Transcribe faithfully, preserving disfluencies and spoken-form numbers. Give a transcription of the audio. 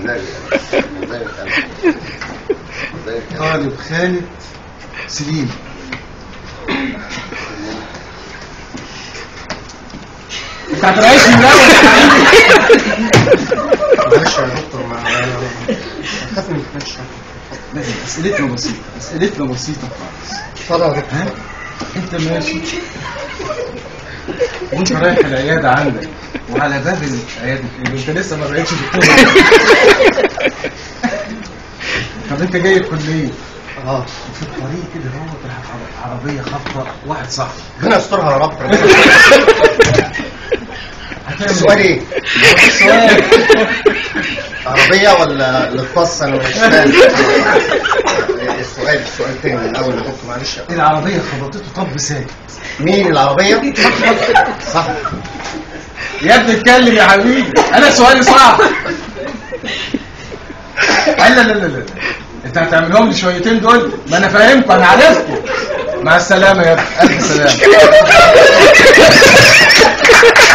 طالب خالد سليم. انت هترعيش من الاول. معلش يا دكتور، ما خاف من الفرشه. لا اسئلتنا بسيطه، اسئلتنا بسيطه خالص. اتفضل يا دكتور. انت ماشي وانت رايح العياده عندك، وعلى باب العياده انت لسه ما بقتش دكتور. طب انت جاي الكليه؟ اه. في الطريق كده هو راح عربيه خبطه واحد صاحبي. ربنا يسترها يا رب. السؤال ايه؟ السؤال عربيه ولا للفص؟ انا مش فاهم السؤال. السؤال تاني من الاول يا دكتور، معلش. العربيه خبطته طب ساكت. مين العربيه؟ صح يا ابني اتكلم يا حبيبي، انا سؤالي صعب. لا لا لا لا انت هتعملهم لي شويتين دول، ما انا فاهمكم، انا عارفكم. مع السلامه يا ابني، الف سلامه.